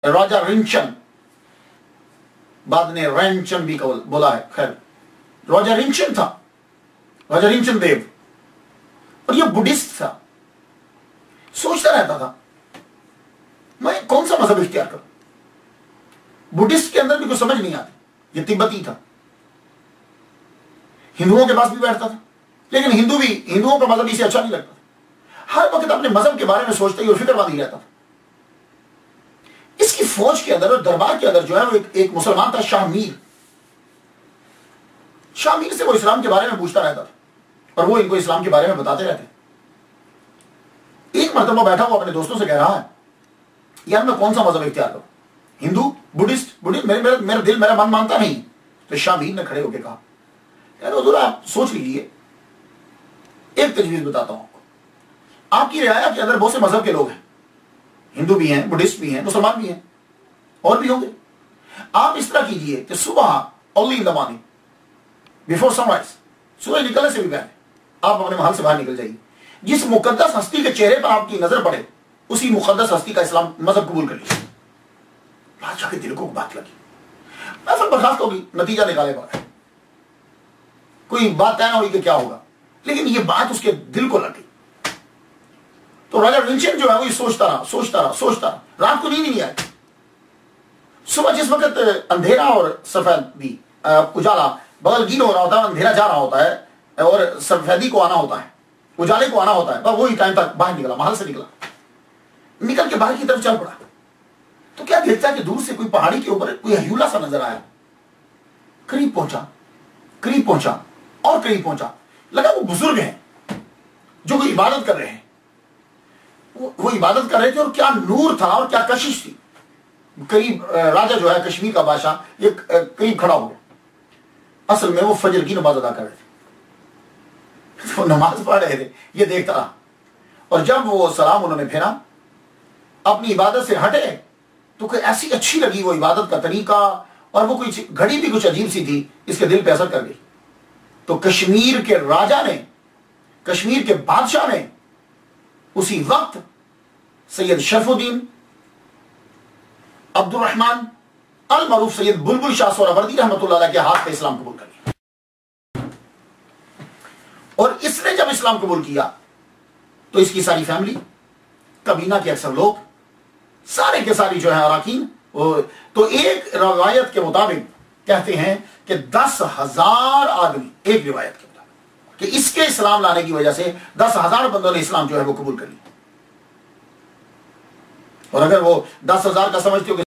राजा रिंचन, बाद ने रैनचन भी बोला है, खैर राजा रिंचन था, राजा रिंचन देव, और ये बुद्धिस्ट था। सोचता रहता था मैं कौन सा मजहब इख्तियार करूं। बुद्धिस्ट के अंदर भी कुछ समझ नहीं आती, ये तिब्बती था, हिंदुओं के पास भी बैठता था, लेकिन हिंदुओं का मजहब इसे अच्छा नहीं लगता था। हर वक्त अपने मजहब के बारे में सोचता ही और फिक्रमंद ही रहता था। इसकी फौज के अंदर और दरबार के अंदर जो है वो एक मुसलमान था, शाह मीर। शाह मीर से वो इस्लाम के बारे में पूछता रहता था और वो इनको इस्लाम के बारे में बताते रहते। एक मर्तबा बैठा वो अपने दोस्तों से कह रहा है, यार मैं कौन सा मजहब इख्तियार करूं, हिंदू, बुद्धिस्ट? मेरा दिल, मेरा मन मानता नहीं। तो शाह मीर ने खड़े होकर कहा, यार हुजूर आप सोच लीजिए, एक तजवीज बताता हूं आपको। आपकी रियाया के अंदर बहुत से मजहब के लोग हैं, हिंदू भी हैं, बुद्धिस्ट भी हैं, मुसलमान भी हैं, और भी होंगे। आप इस तरह कीजिए कि सुबह early in the morning before sunrise, सूरज निकलने से भी पहले आप अपने महल से बाहर निकल जाइए। जिस मुकद्दस हस्ती के चेहरे पर आपकी नजर पड़े उसी मुकद्दस हस्ती का इस्लाम मजहब कबूल कर लीजिए। बादशाह के दिल को बात लगी, महफिल बर्खास्त होगी, नतीजा निकाले बाहर, कोई बात तय ना हुई कि क्या होगा, लेकिन ये बात उसके दिल को लगी। तो राजा रिंचन जो है वो सोचता रहा, रात को नींद नहीं आई। सुबह जिस वक्त अंधेरा और सफेदी उजाला बगल गिन हो रहा होता है, अंधेरा जा रहा होता है और सफेदी को आना होता है, उजाले को आना होता है, वही टाइम तक बाहर निकला, महल से निकल के बाहर की तरफ चल पड़ा। तो क्या देखता है कि दूर से कोई पहाड़ी के ऊपर कोई हयूला सा नजर आया। करीब पहुंचा और करीब पहुंचा, लगा वो बुजुर्ग हैं जो कोई इबादत कर रहे हैं। वो इबादत कर रहे थे और क्या नूर था और क्या कशिश थी। करीब राजा जो है कश्मीर का बादशाह, ये करीब खड़ा हो गया। असल में वो फजर की नमाज अदा कर रहे थे, वो नमाज पढ़ रहे थे, ये देखता रहा। और जब वो सलाम उन्होंने फेरा, अपनी इबादत से हटे, तो कोई ऐसी अच्छी लगी वो इबादत का तरीका, और वो कोई घड़ी भी कुछ अजीब सी थी, इसके दिल पे असर कर गई। तो कश्मीर के राजा ने, कश्मीर के बादशाह ने उसी वक्त सैयद शरफुद्दीन अब्दुल रहमान अल मरूफ सैयद बुलबुल शाह सोहरावर्दी रहमतुल्लाह अलैह के हाथ पे इस्लाम कबूल कर लिया। और इसने जब इस्लाम कबूल किया तो इसकी सारी फैमिली, कबीना के अक्सर लोग, सारे के सारी जो है अराकीन, तो एक रवायत के मुताबिक कहते हैं कि 10,000 आदमी, एक रिवायत के मुताबिक, कि इसके इस्लाम लाने की वजह से 10,000 बंदों ने इस्लाम जो है वो कबूल कर लिया। और अगर वो 10,000 का समझते हो कि